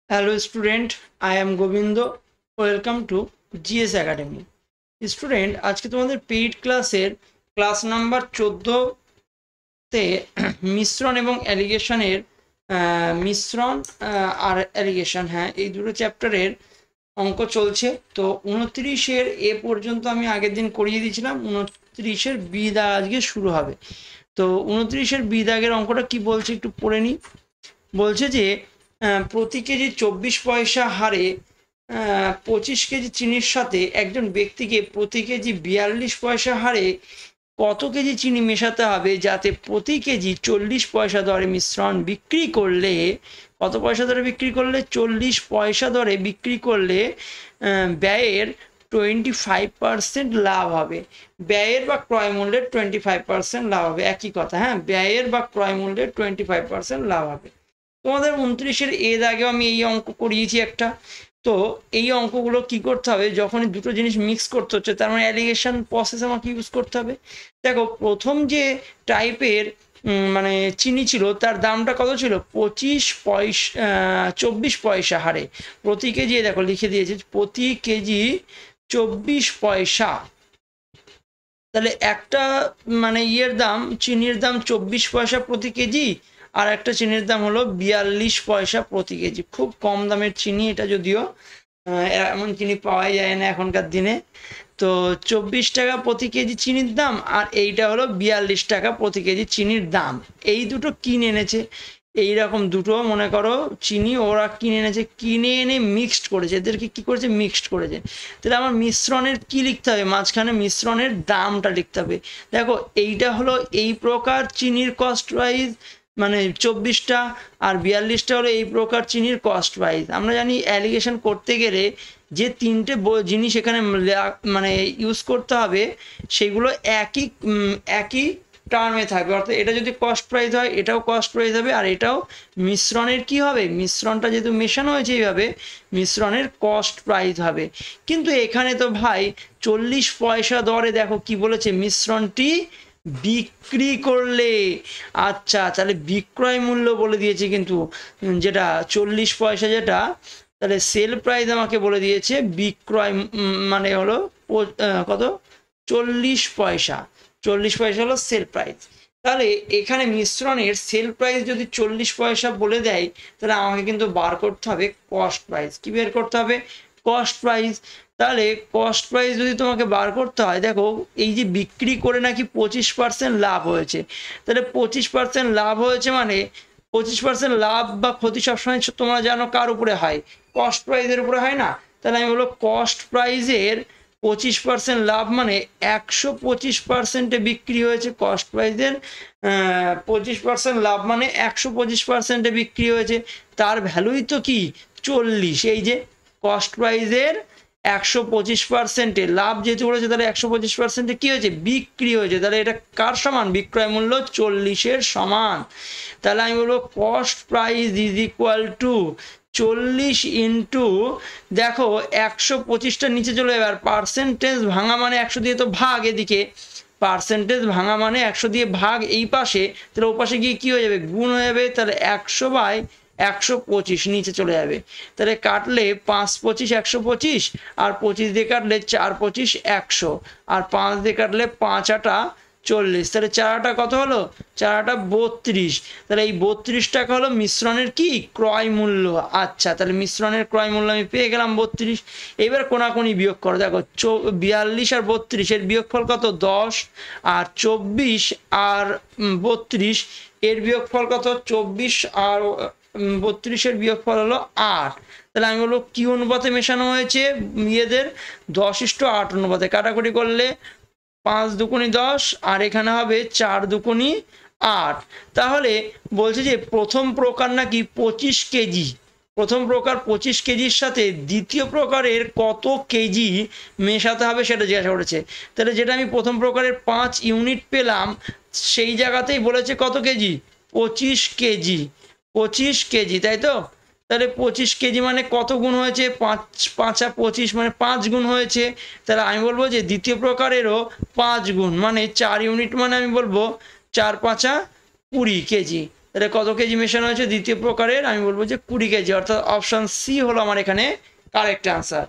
Hello student, I am Govindo. Welcome to GS Academy. Student, আজকে তোমাদের paid ক্লাসের class number 14 তে মিশ্রণ এবং অ্যালিগেশনের মিশ্রণ আর অ্যালিগেশন, হ্যাঁ, এই দুটো চ্যাপ্টারের অঙ্ক চলছে। তো 29-এর এ পর্যন্ত আমি আগের দিন করিয়ে দিয়েছিলাম, 29-এর বি দাগ আজকে শুরু হবে। তো 29-এর বি দাগের অঙ্কটা কি বলছে একটু পড়ে নিই। বলছে যে প্রতি কেজি 24 পয়সা হারে 25 কেজি চিনির সাথে একজন ব্যক্তিকে প্রতি কেজি 42 পয়সা হারে কত কেজি চিনি মেশাতে হবে যাতে প্রতি কেজি 40 পয়সা দরে মিশ্রণ বিক্রি করলে, কত পয়সা দরে বিক্রি করলে, 40 পয়সা দরে বিক্রি করলে ব্যয়ের 25% লাভ হবে। ব্যয়ের বা ক্রয় মূল্যের 25% লাভ হবে, একই কথা। হ্যাঁ, ব্যয়ের বা ক্রয় মূল্যের 25% লাভ হবে। তোমাদের 29-এর এ দাগেও আমি এই অঙ্ক করিয়েছি একটা। তো এই অঙ্কগুলো কি করতে হবে, যখনই দুটো জিনিস মিক্স করতে হচ্ছে তার মানে অ্যালিগেশন প্রসেস আমাকে ইউজ করতে হবে। দেখো, প্রথম যে টাইপের মানে চিনি ছিল তার দামটা কত ছিল, 24 পয়সা হারে প্রতি কেজি। দেখো লিখে দিয়েছে প্রতি কেজি 24 পয়সা। তাহলে একটা মানে দাম, চিনির দাম 24 পয়সা প্রতি কেজি, আর একটা চিনির দাম হলো 42 পয়সা প্রতি কেজি। খুব কম দামের চিনি এটা, যদিও এমন চিনি পাওয়াই যায় না এখনকার দিনে। তো 24 টাকা প্রতি কেজি চিনির দাম, আর এইটা হলো 42 টাকা প্রতি কেজি চিনির দাম। এই দুটো কিনে এনেছে, এইরকম দুটো মনে করো চিনি ওরা কিনে এনেছে, কিনে এনে মিক্সড করেছে, এদেরকে কি করেছে, মিক্সড করেছে। তাহলে আমার মিশ্রণের কি লিখতে হবে, মাঝখানে মিশ্রণের দামটা লিখতে হবে। দেখো এইটা হলো এই প্রকার চিনির কস্ট ওয়াইজ, মানে 24টা, আর 42টা হলো এই প্রকার চিনির কস্ট ওয়াইজ। আমরা জানি অ্যালিগেশন করতে গেলে যে তিনটে জিনিস এখানে মানে ইউজ করতে হবে সেগুলো একই টার্মে থাকবে। অর্থাৎ এটা যদি কস্ট প্রাইস হয় এটাও কস্ট প্রাইস হবে, আর এটাও মিশ্রণের কি হবে, মিশ্রণটা যেহেতু মেশানো হয়েছে এইভাবে মিশ্রণের কস্ট প্রাইস হবে। কিন্তু এখানে তো ভাই 40 পয়সা দরে দেখো কি বলেছে, মিশ্রণটি বিক্রি করলে। আচ্ছা, তাহলে বিক্রয় মূল্য বলে দিয়েছে, কিন্তু যেটা 40 পয়সা যেটা, তাহলে সেল প্রাইস আমাকে বলে দিয়েছে বিক্রয় মানে হলো কত, 40 পয়সা। 40 পয়সা হলো সেল প্রাইস। তাহলে এখানে মিশ্রণের সেল প্রাইস যদি 40 পয়সা বলে দেয়, তাহলে আমাকে কিন্তু বার করতে হবে কস্ট প্রাইস। কি বের করতে হবে, কস্ট প্রাইস। তাহলে কস্ট প্রাইস যদি তোমাকে বার করতে হয়, দেখো এই যে বিক্রি করে নাকি 25% লাভ হয়েছে, তাহলে 25% লাভ হয়েছে মানে 25% লাভ বা ক্ষতি সবসময় তোমরা জানো কার উপরে হয়, কস্ট প্রাইসের উপরে হয় না। তাহলে আমি বলবো কস্ট প্রাইসের 25% লাভ মানে 125%-এ বিক্রি হয়েছে। কস্ট প্রাইসের 25% লাভ মানে 125%-এ বিক্রি হয়েছে। তার ভ্যালুই তো কি 40। এই যে কস্ট প্রাইসের 125%-এ লাভ যেহেতু বলেছে, তাহলে 125%-এ কি হয়েছে, বিক্রি হয়েছে। তাহলে এটা কার সমান, বিক্রয় মূল্য 40-এর সমান। তাহলে আমি বলবো cost price is equal to 40 into, দেখো 125টার নিচে চলে যাবে, আর পার্সেন্টেজ ভাঙা মানে 100 দিয়ে তো ভাগ, এদিকে পার্সেন্টেজ ভাঙা মানে 100 দিয়ে ভাগ এই পাশে, তাহলে ও পাশে গিয়ে কী হয়ে যাবে, গুণ হয়ে যাবে। তাহলে 100/125 নিচে চলে যাবে। তাহলে কাটলে 5 25 125, আর 25 দিয়ে কাটলে 4 25 100, আর 5 দিয়ে কাটলে 5 8 40। তাহলে 4 8 কত হলো, 4 8 32। তাহলে এই 32 টাকা হলো মিশ্রণের কি ক্রয় মূল্য। আচ্ছা, তাহলে মিশ্রণের ক্রয় মূল্য আমি পেয়ে গেলাম 32। এবার কোনাকুনি বিয়োগ করো, দেখো 42 আর 32 এর বিয়োগফল কত, 10, আর 24 আর 32 এর বিয়োগফল কত, 24 আর 32-এর বিয়োগফল হলো 8। তাহলে আমি বলবো কি অনুপাতে মেশানো হয়েছে, এদের 10:8 অনুপাতে। কাটাকুটি করলে 5 দুগুণি 10, আর এখানে হবে 4 দুগুণি 8। তাহলে বলছে যে প্রথম প্রকার নাকি 25 কেজি, প্রথম প্রকার 25 কেজির সাথে দ্বিতীয় প্রকারের কত কেজি মেশাতে হবে সেটা জিজ্ঞাসা করেছে। তাহলে যেটা আমি প্রথম প্রকারের 5 ইউনিট পেলাম, সেই জায়গাতেই বলেছে কত কেজি, 25 কেজি। 25 কেজি, তাই তো। তাহলে 25 কেজি মানে কত গুণ হয়েছে, 5 5 25 মানে 5 গুণ হয়েছে। তাহলে আমি বলবো যে দ্বিতীয় প্রকারেরও 5 গুণ মানে 4 ইউনিট, মানে আমি বলবো 4 5 20 কেজি। তাহলে কত কেজি মেশানো হয়েছে দ্বিতীয় প্রকারের, আমি বলবো যে 20 কেজি, অর্থাৎ অপশন সি হলো আমার এখানে কারেক্ট অ্যান্সার।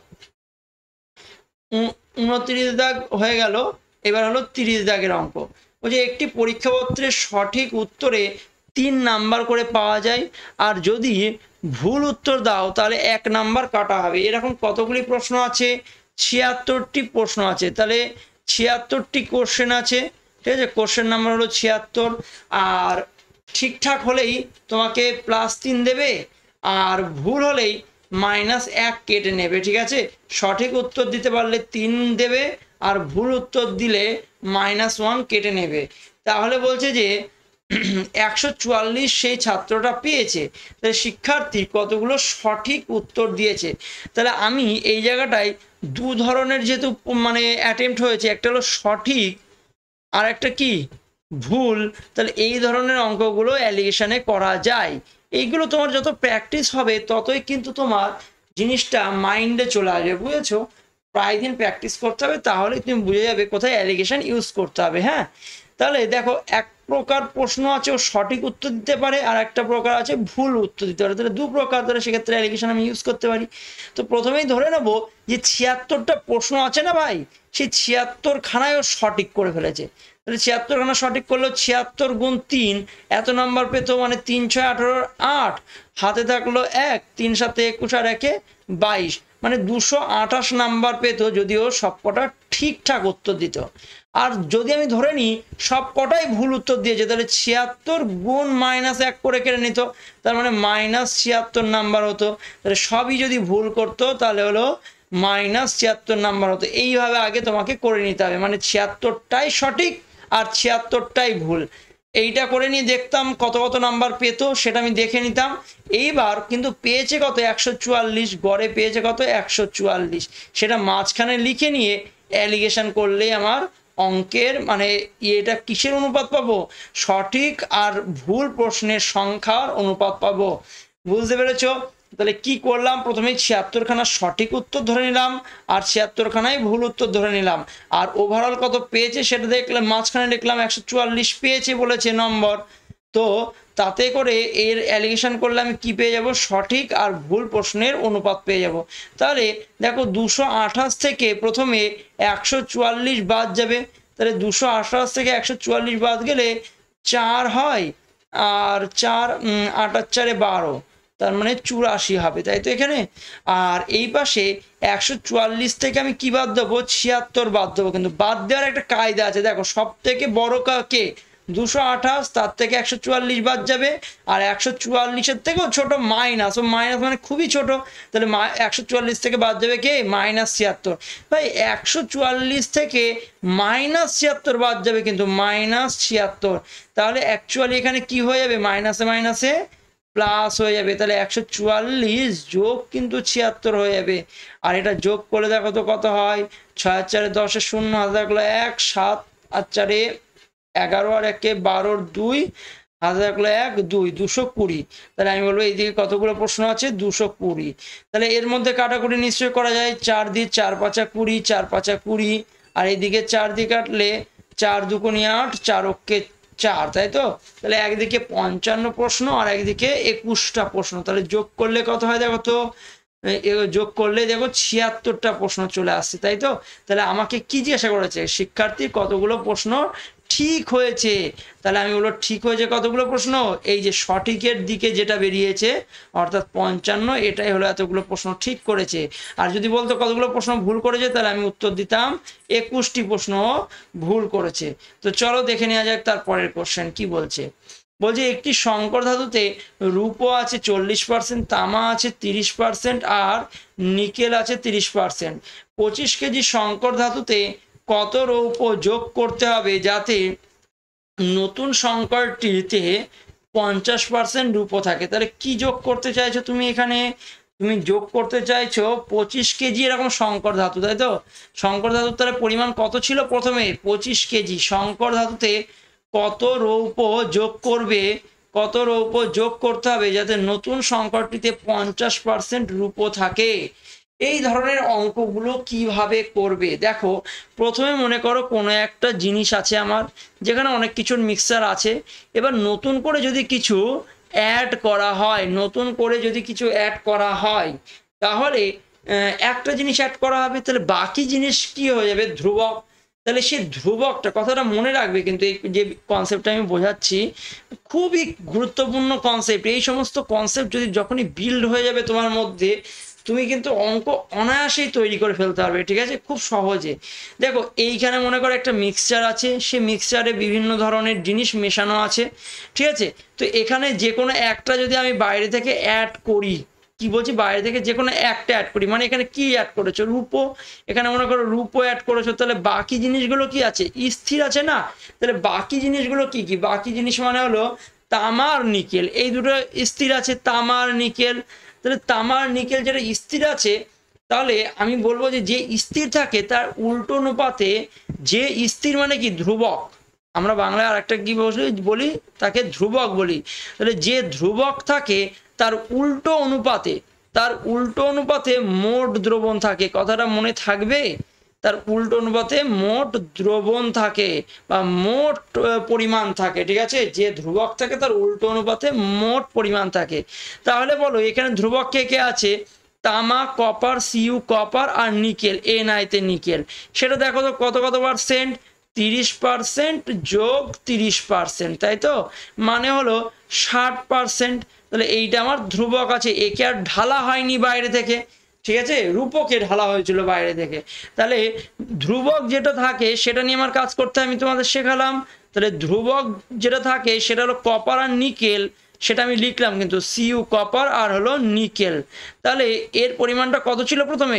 29 দাগ হয়ে গেল, এবার হলো 30 দাগের অঙ্ক। বলছে একটি পরীক্ষাপত্রের সঠিক উত্তরে 3 নাম্বার করে পাওয়া যায়, আর যদি ভুল উত্তর দাও তাহলে 1 নাম্বার কাটা হবে। এরকম কতগুলি প্রশ্ন আছে? 76টি প্রশ্ন আছে। তাহলে 76টি কোশ্চেন আছে, ঠিক আছে? কোশ্চেন নাম্বার হলো 76। আর ঠিকঠাক হলেই তোমাকে +3 দেবে, আর ভুল হলেই -1 কেটে নেবে, ঠিক আছে? সঠিক উত্তর দিতে পারলে 3 দেবে, আর ভুল উত্তর দিলে -1 কেটে নেবে। তাহলে বলছে যে 144 সেই ছাত্রটা পেয়েছে। তাহলে শিক্ষার্থী কতগুলো সঠিক উত্তর দিয়েছে। তাহলে আমি এই জায়গাটায় দু ধরনের যেহেতু মানে অ্যাটেম্প্ট হয়েছে, একটা হলো সঠিক আর একটা কি ভুল, তাহলে এই ধরনের অঙ্কগুলো অ্যালিগেশনে করা যায়। এইগুলো তোমার যত প্র্যাকটিস হবে ততই কিন্তু তোমার জিনিসটা মাইন্ডে চলে আসবে, বুঝেছো? প্রায় দিন প্র্যাকটিস করতে হবে, তাহলে তুমি বুঝে যাবে কোথায় অ্যালিগেশন ইউজ করতে হবে। হ্যাঁ, তাহলে দেখো এক প্রকার প্রশ্ন আছে ও সঠিক উত্তর দিতে পারে, আর একটা প্রকার আছে ভুল উত্তর দিতে পারে। তাহলে 2 প্রকার, তাহলে সেক্ষেত্রে অ্যালিগেশন আমি ইউজ করতে পারি। তো প্রথমেই ধরে নেবো যে 76টা প্রশ্ন আছে না ভাই, সেই 76 খানায় ও সঠিক করে ফেলেছে। তাহলে 76 খানা সঠিক করলো, 76 গুণ 3 এত নাম্বার পেতো, মানে 3 6 18 8, হাতে থাকলো 1, 3 7 21 আর 1 22, মানে 228 নাম্বার পেতো যদিও সবকটা ঠিকঠাক উত্তর দিত। আর যদি আমি ধরে নিই সব কটাই ভুল উত্তর দিয়েছে, তাহলে 76 গুণ -1 করে কেটে নিত, তার মানে -76 নাম্বার হতো। তাহলে সবই যদি ভুল করতো তাহলে হলো -76 নাম্বার হতো। এইভাবে আগে তোমাকে করে নিতে হবে, মানে 76টাই সঠিক আর 76টাই ভুল। এইটা করে নিয়ে দেখতাম কত কত নাম্বার পেতো, সেটা আমি দেখে নিতাম। এইবার কিন্তু পেয়েছে কত? 144, গড়ে পেয়েছে কত? 144। সেটা মাঝখানে লিখে নিয়ে অ্যালিগেশন করলেই আমার অঙ্কের মানে এটা কিসের অনুপাত পাবো? সঠিক আর ভুল প্রশ্নের সংখ্যার অনুপাত পাবো। বুঝতে পেরেছো? তাহলে কি করলাম? প্রথমে 76 খানা সঠিক উত্তর ধরে নিলাম, আর 76 খানায় ভুল উত্তর ধরে নিলাম, আর ওভারঅল কত পেয়েছে সেটা দেখলাম, মাঝখানে লিখলাম 144 পেয়েছে বলেছে নম্বর। তো তাতে করে এর অ্যালিগেশন করলে আমি কি পেয়ে যাব? সঠিক আর ভুল প্রশ্নের অনুপাত পেয়ে যাব। তাহলে দেখো 228 থেকে প্রথমে 144 বাদ যাবে, তাহলে 228 থেকে 144 বাদ গেলে 4 হয়, আর 4 8 আর 4 12, তার মানে 84 হবে, তাই তো এখানে। আর এই পাশে 144 থেকে আমি কি বাদ দেবো? 76 বাদ দেবো। কিন্তু বাদ দেওয়ার একটা কায়দা আছে, দেখো সব থেকে বড় কে? 228, তার থেকে 144 বাদ যাবে, আর 144-এর থেকেও ছোট মাইনাস, ও মাইনাস মানে খুবই ছোট, তাহলে 144 থেকে বাদ যাবে কে? -76। ভাই 144 থেকে -76 বাদ যাবে, কিন্তু -76, তাহলে অ্যাকচুয়ালি এখানে কি হয়ে যাবে? মাইনাসে মাইনাসে প্লাস হয়ে যাবে, তাহলে 144 যোগ কিন্তু 76 হয়ে যাবে। আর এটা যোগ করে দেখো তো কত হয়? 6 আর 4 10 0, হাতে থাকলো 1, 7 আর 4 11 আর 1 12, 2 হাতে থাকলো 1 2, 220। তাহলে আমি বলবো এইদিকে কতগুলো প্রশ্ন আছে? 220। তাহলে এর মধ্যে কাটাকুটি নিশ্চয়ই করা যায়, 4 দিয়ে 4 5 20, 4 5 20, আর এইদিকে 4 দিয়ে কাটলে 4 2 8, 4 অক্ষে 4, তাই তো? তাহলে একদিকে 55 প্রশ্ন আর একদিকে 21টা প্রশ্ন, তাহলে যোগ করলে কত হয় দেখো তো? যোগ করলে দেখো 76টা প্রশ্ন চলে আসছে, তাই তো? তাহলে আমাকে কি জিজ্ঞাসা করেছে? শিক্ষার্থী কতগুলো প্রশ্ন ঠিক হয়েছে। তাহলে আমি বলবো ঠিক হয়েছে কতগুলো প্রশ্ন? এই যে সঠিকের দিকে যেটা বেরিয়েছে অর্থাৎ 55, এটাই হলো এতগুলো প্রশ্ন ঠিক করেছে। আর যদি বলতো কতগুলো প্রশ্ন ভুল করেছে, তাহলে আমি উত্তর দিতাম 21টি প্রশ্ন ভুল করেছে। তো চলো দেখে নেওয়া যাক তারপরের কোশ্চেন কি বলছে। বলছে একটি সংকর ধাতুতে রূপো আছে 40%, তামা আছে 30%, আর নিকেল আছে 30%। 25 কেজি সংকর ধাতুতে কত রৌপ্য যোগ করতে হবে যাতে নতুন সংকরটিতে 50% রূপো থাকে? তাহলে কি যোগ করতে চাইছো তুমি এখানে? তুমি যোগ করতে চাইছো 25 কেজি এরকম সংকর ধাতু, তাই তো? সংকর ধাতুর তাহলে পরিমাণ কত ছিল? প্রথমে 25 কেজি সংকর ধাতুতে কত রৌপ্য যোগ করবে, কত রৌপ্য যোগ করতে হবে যাতে নতুন সংকরটিতে 50% রূপো থাকে? এই ধরনের অঙ্কগুলো কিভাবে করবে দেখো, প্রথমে মনে করো কোনো একটা জিনিস আছে আমার, যেখানে অনেক কিছুর মিক্সচার আছে। এবার নতুন করে যদি কিছু অ্যাড করা হয়, নতুন করে যদি কিছু অ্যাড করা হয়, তাহলে একটা জিনিস অ্যাড করা হবে, তাহলে বাকি জিনিস কি হয়ে যাবে, ধ্রুবক। তাহলে সেই ধ্রুবকটা, কথাটা মনে রাখবে কিন্তু, এই যে কনসেপ্টটা আমি বোঝাচ্ছি খুবই গুরুত্বপূর্ণ কনসেপ্ট। এই সমস্ত কনসেপ্ট যদি যখনই বিল্ড হয়ে যাবে তোমার মধ্যে, তুমি কিন্তু অঙ্ক অনায়াসেই তৈরি করে ফেলতে পারবে, ঠিক আছে, খুব সহজে। দেখো এইখানে মনে করো একটা মিক্সচার আছে, সে মিক্সচারে বিভিন্ন ধরনের জিনিস মেশানো আছে, ঠিক আছে। তো এখানে যে কোনো একটা যদি আমি বাইরে থেকে অ্যাড করি, কি বলছি, বাইরে থেকে যে কোনো একটা অ্যাড করি, মানে এখানে কি অ্যাড করেছো, রূপো, এখানে মনে করো রূপো অ্যাড করেছো, তাহলে বাকি জিনিসগুলো কি আছে, স্থির আছে না। তাহলে বাকি জিনিসগুলো কি কি, বাকি জিনিস মানে হলো তামার নিকেল, এই দুটো স্থির আছে, তামার নিকেল। তাহলে তামার নিকেল যেটা স্থির আছে, তাহলে আমি বলবো যে যে স্থির থাকে তার উল্টো অনুপাতে, যে স্থির মানে কি, ধ্রুবক, আমরা বাংলায় আর একটা কি বলি, তাকে ধ্রুবক বলি। তাহলে যে ধ্রুবক থাকে তার উল্টো অনুপাতে, তার উল্টো অনুপাতে মোট দ্রবণ থাকে, কথাটা মনে থাকবে। তার উল্টো অনুপাতে মোট দ্রবণ থাকে বা মোট পরিমাণ থাকে, ঠিক আছে। যে ধ্রুবক থাকে তার উল্টো অনুপাতে মোট পরিমাণ থাকে। তাহলে বলো এখানে ধ্রুবক কে কে আছে, তামা, কপার, সিইউ কপার, আর নিকেল, এনআইতে নিকেল। সেটা দেখো তো কত কত পার্সেন্ট, 30% যোগ 30%, তাই তো, মানে হলো 60%। তাহলে এইটা আমার ধ্রুবক আছে, একে আর ঢালা হয়নি বাইরে থেকে, ঠিক আছে, রূপকে ঢালা হয়েছিল বাইরে থেকে। তাহলে ধ্রুবক যেটা থাকে সেটা নিয়ে আমার কাজ করতে আমি তোমাদের শেখালাম। তাহলে ধ্রুবক যেটা থাকে সেটা হলো কপার আর নিকেল, সেটা আমি লিখলাম কিন্তু, সিইউ কপার আর হলো নিকেল। তাহলে এর পরিমাণটা কত ছিল প্রথমে,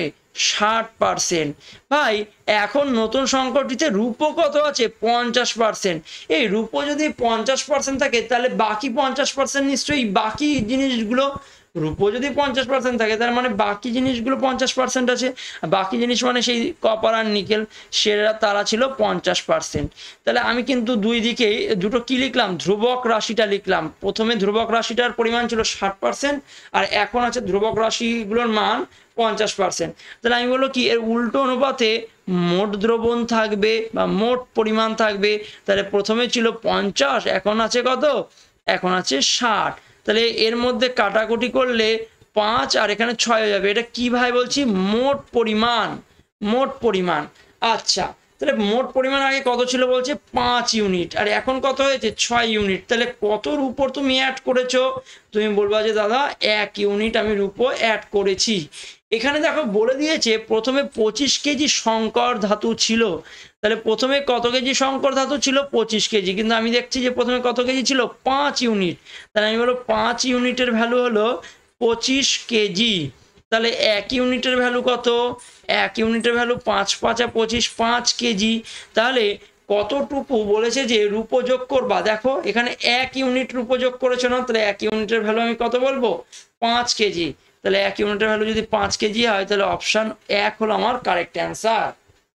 60%। ভাই এখন নতুন সংকটটিতে রূপো কত আছে, 50%। এই রূপো যদি 50% থাকে, তাহলে বাকি 50% নিশ্চয়ই বাকি জিনিসগুলো, রূপো যদি 50% থাকে তার মানে বাকি জিনিসগুলো 50% আছে। বাকি জিনিস মানে সেই কপার আর নিকেল, সেটা তারা ছিল 50%। তাহলে আমি কিন্তু দুই দিকেই দুটো কি লিখলাম, ধ্রুবক রাশিটা লিখলাম। প্রথমে ধ্রুবক রাশিটার পরিমাণ ছিল 60%, আর এখন আছে ধ্রুবক রাশিগুলোর মান 50%। তাহলে আমি বলবো কি, এর উল্টো অনুপাতে মোট দ্রবণ থাকবে বা মোট পরিমাণ থাকবে। তাহলে প্রথমে ছিল 50, এখন আছে কত, এখন আছে 60। তাহলে এর মধ্যে কাটাকুটি করলে 5 আর এখানে 6 হয়ে যাবে। এটা কি ভাই বলছি, মোট পরিমাণ, মোট পরিমাণ। আচ্ছা, তাহলে মোট পরিমাণ আগে কত ছিল বলছে 5 ইউনিট, আর এখন কত হয়েছে 6 ইউনিট। তাহলে কতর উপর তুমি অ্যাড করেছো, তুমি বলবা যে দাদা 1 ইউনিট আমি রূপো অ্যাড করেছি। এখানে দেখো বলে দিয়েছে প্রথমে 25 কেজি সংকর ধাতু ছিল। তাহলে প্রথমে কত কেজি সংকর ধাতু ছিল, 25 কেজি, কিন্তু আমি দেখছি যে প্রথমে কত কেজি ছিল, 5 ইউনিট। তাহলে আমি বলবো 5 ইউনিটের ভ্যালু হলো 25 কেজি। তাহলে 1 ইউনিটের ভ্যালু কত, 1 ইউনিটের ভ্যালু 5 5 25, 5 কেজি। তাহলে কতটুকু বলেছে যে রূপো যোগ করবা, দেখো এখানে 1 ইউনিট রূপো যোগ করেছো না, তাহলে 1 ইউনিটের ভ্যালু আমি কত বলবো, 5 কেজি। তাহলে 1 ইউনিটের ভ্যালু যদি 5 কেজি হয়, তাহলে অপশন 1 হলো আমার কারেক্ট অ্যান্সার।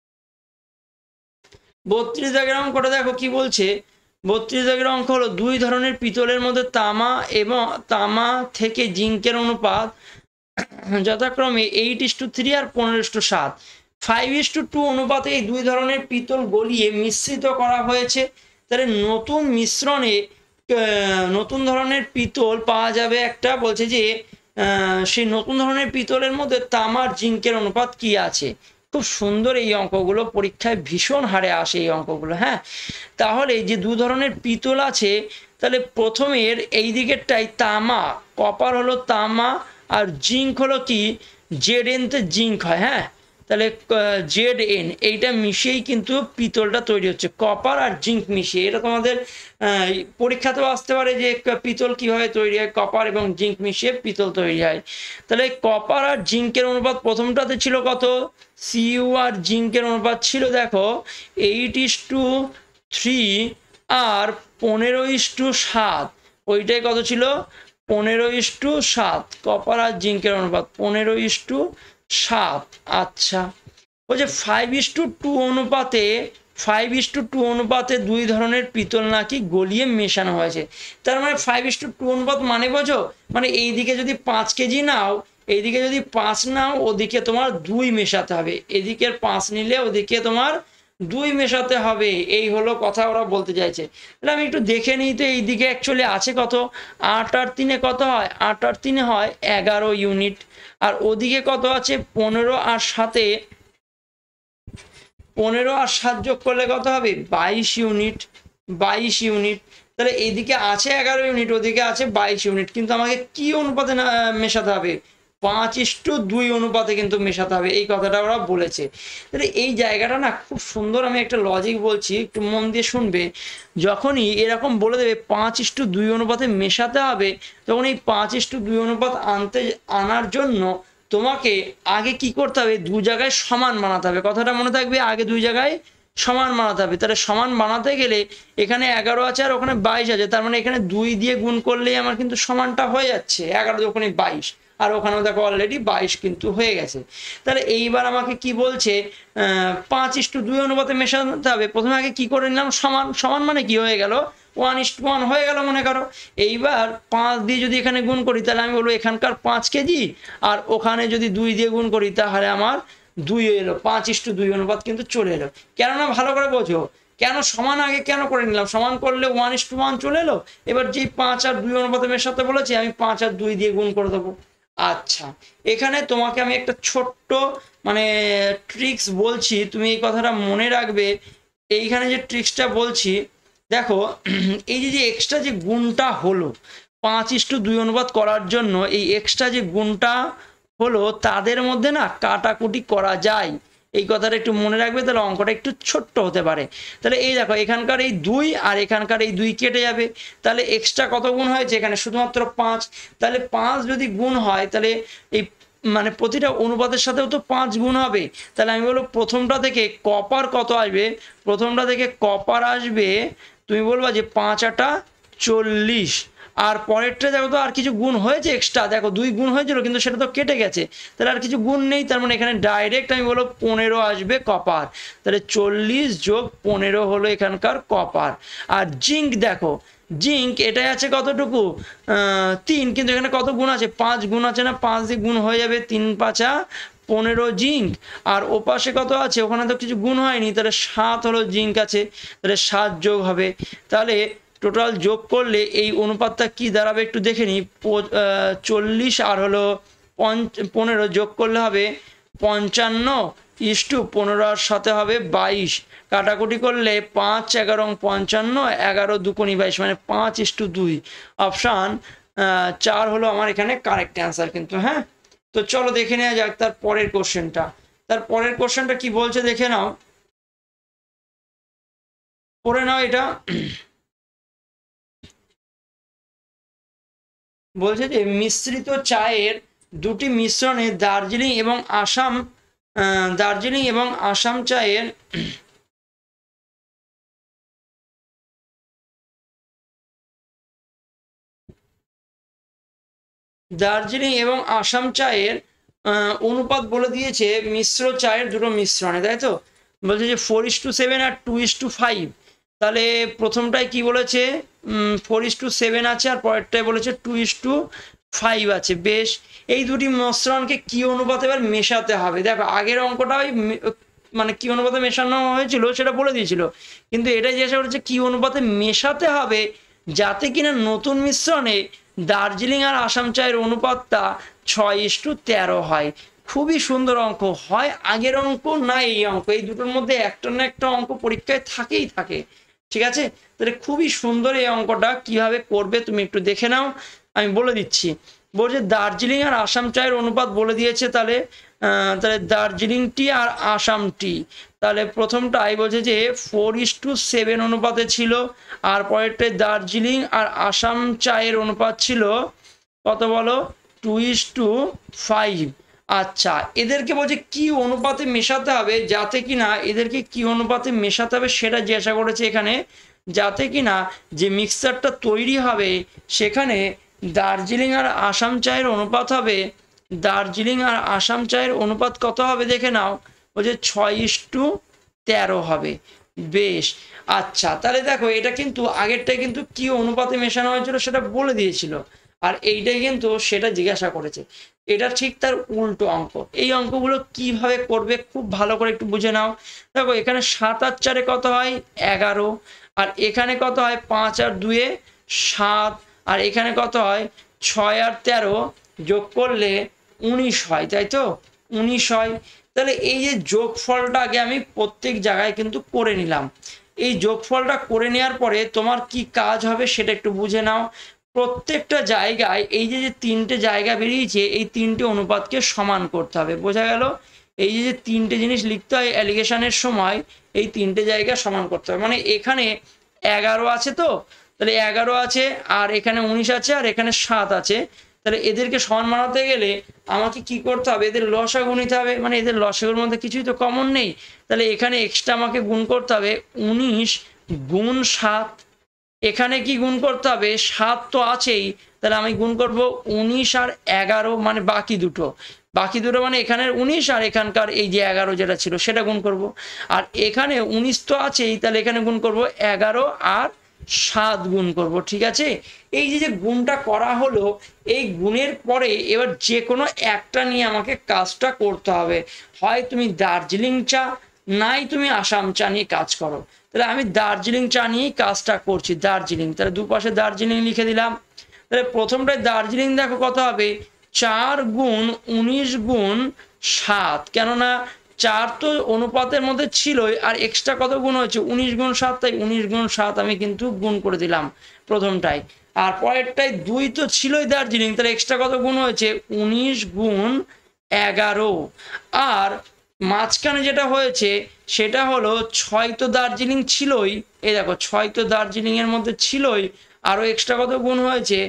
32 দাগের অঙ্ক করে দেখো কি বলছে। 32 দাগের অঙ্ক হলো, দুই ধরনের পিতলের মধ্যে তামা এবং তামা থেকে জিঙ্কের অনুপাত যথাক্রমে 8:3 আর 15:7, 5:2 অনুপাতে এই দুই ধরনের পিতল গলিয়ে মিশ্রিত করা হয়েছে। তাহলে নতুন মিশ্রণে নতুন ধরনের পিতল পাওয়া যাবে একটা, বলছে যে সেই নতুন ধরনের পিতলের মধ্যে তামার জিঙ্কের অনুপাত কি আছে। খুব সুন্দর এই অঙ্কগুলো, পরীক্ষায় ভীষণ হারে আসে এই অঙ্কগুলো। হ্যাঁ, তাহলে যে দু ধরনের পিতল আছে, তাহলে প্রথমের এই দিকেরটাই তামা, কপার হলো তামা, আর জিঙ্ক হলো কি, Zn তে জিঙ্ক হয়। হ্যাঁ, তাহলে Zn এইটা মিশিয়েই কিন্তু পিতলটা তৈরি হচ্ছে, কপার আর জিঙ্ক মিশিয়ে। এটা তোমাদের পরীক্ষাতেও আসতে পারে যে পিতল কিভাবে তৈরি হয়, কপার এবং জিঙ্ক মিশিয়ে পিতল তৈরি হয়। তাহলে কপার আর জিঙ্কের অনুপাত প্রথমটাতে ছিল কত, সিইউ আর জিঙ্কের অনুপাত ছিল দেখো 8:3 আর 15:7, ওইটাই কত ছিল, 15:7। কপার আর জিঙ্কের অনুপাত 15:7। আচ্ছা, বলছে 5:2 অনুপাতে, 5:2 অনুপাতে দুই ধরনের পিতল নাকি গলিয়ে মেশানো হয়েছে। তার মানে 5:2 অনুপাত মানে বোঝো, মানে এই দিকে যদি 5 কেজি নাও, এইদিকে যদি 5 নাও ওদিকে তোমার 2 মেশাতে হবে, এদিকের 5 নিলে ওদিকে তোমার 2 মেশাতে হবে, এই হলো কথা ওরা বলতে চাইছে। তাহলে আমি একটু দেখে নিই তো এইদিকে অ্যাকচুয়ালি আছে কত, 8 আর 3 কত হয়, 8 আর 3 হয় 11 ইউনিট, আর ওদিকে কত আছে 15 আর 7 যোগ করলে কত হবে 22 ইউনিট, 22 ইউনিট। তাহলে এইদিকে আছে 11 ইউনিট, ওদিকে আছে 22 ইউনিট, কিন্তু আমাকে কি অনুপাতে মেশাতে হবে, 5:2 অনুপাতে কিন্তু মেশাতে হবে, এই কথাটা ওরা বলেছে। তাহলে এই জায়গাটা না খুব সুন্দর, আমি একটা লজিক বলছি, একটু মন দিয়ে শুনবে। যখনই এরকম বলে দেবে 5:2 অনুপাতে মেশাতে হবে, তখন এই 5:2 অনুপাত আনার জন্য তোমাকে আগে কি করতে হবে, 2 জায়গায় সমান বানাতে হবে, কথাটা মনে থাকবে, আগে 2 জায়গায় সমান বানাতে হবে। তাহলে সমান বানাতে গেলে এখানে 11 আছে আর ওখানে 22 আছে, তার মানে এখানে 2 দিয়ে গুণ করলেই আমার কিন্তু সমানটা হয়ে যাচ্ছে, 11 ওখানে 22, আর ওখানেও দেখো অলরেডি 22 কিন্তু হয়ে গেছে। তাহলে এইবার আমাকে কি বলছে, 5:2 অনুপাতে মেশাতে হবে। প্রথমে আগে কি করে নিলাম, সমান, সমান মানে কি হয়ে গেল 1:1 হয়ে গেল মনে করো। এইবার 5 দিয়ে যদি এখানে গুণ করি তাহলে আমি বলবো এখানকার 5 কেজি, আর ওখানে যদি 2 দিয়ে গুণ করি তাহলে আমার 2 এলো, 5:2 অনুপাত কিন্তু চলে এলো। কেননা ভালো করে বোঝো, কেন সমান আগে কেন করে নিলাম, সমান করলে 1:1 চলে এলো। এবার যেই 5 আর 2 অনুপাতে মেশাতে বলেছি, আমি 5 আর 2 দিয়ে গুণ করে দেবো। আচ্ছা, এখানে তোমাকে আমি একটা ছোট্ট মানে ট্রিক্স বলছি, তুমি এই কথাটা মনে রাখবে। এইখানে যে ট্রিক্সটা বলছি দেখো, এই যে এক্সট্রা যে গুণটা হলো 5:2 অনুপাত করার জন্য, এই এক্সট্রা যে গুণটা হলো তাদের মধ্যে না কাটাকুটি করা যায়, এই কথাটা একটু মনে রাখবে, তাহলে অঙ্কটা একটু ছোট্ট হতে পারে। তাহলে এই দেখো এখানকার এই 2 আর এখানকার এই 2 কেটে যাবে, তাহলে এক্সট্রা কত গুণ হয়েছে এখানে শুধুমাত্র 5। তাহলে 5 যদি গুণ হয় তাহলে এই মানে প্রতিটা অনুপাতের সাথেও তো 5 গুণ হবে। তাহলে আমি বলবো প্রথমটা থেকে কপার কত আসবে, প্রথমটা থেকে কপার আসবে, তুমি বলবা যে 5 8 40, আর পরেরটা দেখো তো আর কিছু গুণ হয়েছে এক্সট্রা, দেখো 2 গুণ হয়েছিল কিন্তু সেটা তো কেটে গেছে, তাহলে আর কিছু গুণ নেই, তার মানে এখানে ডাইরেক্ট আমি বলবো 15 আসবে কপার। তাহলে 40 যোগ 15 হলো এখানকার কপার। আর জিঙ্ক দেখো, জিঙ্ক এটাই আছে কতটুকু 3, কিন্তু এখানে কত গুণ আছে 5 গুণ আছে না, 5 দিয়ে গুণ হয়ে যাবে, 3 5 15 জিঙ্ক। আর ওপাশে কত আছে, ওখানে তো কিছু গুণ হয়নি, তাহলে 7 হলো জিঙ্ক আছে, তাহলে 7 যোগ হবে। তাহলে টোটাল যোগ করলে এই অনুপাতটা কি দাঁড়াবে একটু দেখে নিই, 40 আর হলো 15 যোগ করলে হবে 55:15, আর সাথে হবে 22, কাটাকুটি করলে 5 11 55, 11 2 22, মানে 5:2। অপশান 4 হলো আমার এখানে কারেক্ট অ্যান্সার কিন্তু। হ্যাঁ, তো চলো দেখে নেওয়া যাক তার পরের কোশ্চেনটা। তার পরের কোশ্চেনটা কি বলছে দেখে নাও, পড়ে নাও এটা। বলছে যে মিশ্রিত চায়ের দুটি মিশ্রণে দার্জিলিং এবং আসাম চায়ের অনুপাত বলে দিয়েছে মিশ্র চায়ের দুটো মিশ্রণে, তাই তো? বলছে যে 4:7 আর 2:5। তাহলে প্রথমটায় কি বলেছে 4:7 আছে, আর পরেরটায় বলেছে 2:5 আছে। বেশ, এই দুটি মিশ্রণকে কি অনুপাতে এবার মেশাতে হবে। দেখো আগের অঙ্কটা মানে কি অনুপাতে মেশানো হয়েছিল সেটা বলে দিয়েছিল, কিন্তু এটা জিজ্ঞাসা করেছে কি অনুপাতে মেশাতে হবে যাতে কিনা নতুন মিশ্রণে দার্জিলিং আর আসাম চায়ের অনুপাতটা 6:13 হয়। খুবই সুন্দর অঙ্ক, হয় আগের অঙ্ক না এই অঙ্ক, এই দুটোর মধ্যে একটা না একটা অঙ্ক পরীক্ষায় থাকেই থাকে, ঠিক আছে? তাহলে খুবই সুন্দর এই অঙ্কটা, কিভাবে করবে তুমি একটু দেখে নাও, আমি বলে দিচ্ছি। বলছে দার্জিলিং আর আসাম চায়ের অনুপাত বলে দিয়েছে, তাহলে দার্জিলিং টি আর আসাম টি, তাহলে প্রথমটাই বলছে যে 4:7 অনুপাতে ছিল, আর পরেরটায় দার্জিলিং আর আসাম চায়ের অনুপাত ছিল কত বলো 2:5। আচ্ছা, এদেরকে বলছে কি অনুপাতে মেশাতে হবে, যাতে কিনা এদেরকে কি অনুপাতে মেশাতে হবে সেটা জিজ্ঞাসা করেছে এখানে, যাতে কিনা যে মিক্সচারটা তৈরি হবে সেখানে দার্জিলিং আর আসাম চায়ের অনুপাত হবে, দার্জিলিং আর আসাম চায়ের অনুপাত কত হবে দেখে নাও, বলছে 6:13 হবে। বেশ, আচ্ছা তাহলে দেখো এটা কিন্তু আগেরটাই কিন্তু কি অনুপাতে মেশানো হয়েছিল সেটা বলে দিয়েছিল। আর এইটাই কিন্তু সেটা জিজ্ঞাসা করেছে, এটা ঠিক তার উল্টো অঙ্ক। এই অঙ্কগুলো কিভাবে করবে খুব ভালো করে একটু বুঝে নাও। দেখো এখানে 7 আর 4 কত হয় 11, আর এখানে কত হয় 5 আর 2 7, আর এখানে কত হয় 6 আর 13 যোগ করলে 19 হয়, তাই তো 19 হয়। তাহলে এই যে যোগফলটা আগে আমি প্রত্যেক জায়গায় কিন্তু করে নিলাম। এই যোগফলটা করে নেওয়ার পরে তোমার কি কাজ হবে সেটা একটু বুঝে নাও। প্রত্যেকটা জায়গায় এই যে যে 3টে জায়গা বেরিয়েছে এই 3টে অনুপাতকে সমান করতে হবে, বোঝা গেল? এই যে যে 3টে জিনিস লিখতে হয় অ্যালিগেশনের সময়, এই 3টে জায়গা সমান করতে হবে। মানে এখানে 11 আছে, তো তাহলে 11 আছে, আর এখানে 19 আছে, আর এখানে 7 আছে। তাহলে এদেরকে সমান বানাতে গেলে আমাকে কি করতে হবে, এদের লসাগু নিতে হবে। মানে এদের লসাগুর মধ্যে কিছুই তো কমন নেই, তাহলে এখানে এক্সট্রা আমাকে গুণ করতে হবে 19 গুণ 7। এখানে কি গুণ করতে হবে 7 তো আছেই, তাহলে আমি গুণ করব 19 আর 11, মানে বাকি দুটো মানে এখানের 19 আর এখানকার এই যে 11 যেটা ছিল সেটা গুণ করব। আর এখানে 19 তো আছেই, তাহলে এখানে গুণ করব 11 আর 7 গুণ করব, ঠিক আছে? এই যে যে গুণটা করা হলো, এই গুণের পরে এবার যে কোনো একটা নিয়ে আমাকে কাজটা করতে হবে। হয় তুমি দার্জিলিং চা, নাই তুমি আসাম চা নিয়ে কাজ করো। তাহলে আমি দার্জিলিং চা নিয়েই কাজটা করছি, দার্জিলিং, তাহলে দুপাশে দার্জিলিং লিখে দিলাম। তাহলে প্রথমটায় দার্জিলিং দেখো কত হবে 4 গুণ 19 গুণ 7, কেননা 4 তো অনুপাতের মধ্যে ছিলই, আর এক্সট্রা কত গুণ হয়েছে 19 গুণ 7, তাই 19 গুণ 7 আমি কিন্তু গুণ করে দিলাম প্রথমটাই। আর পরেরটাই 2 তো ছিলই দার্জিলিং, তাহলে এক্সট্রা কত গুণ হয়েছে 19 গুণ 11। আর মাঝখানে যেটা হয়েছে সেটা হলো 6 তো দার্জিলিং ছিলই, এই দেখো 6 তো দার্জিলিং এর মধ্যে ছিলই, আরও এক্সট্রা কত গুণ হয়েছে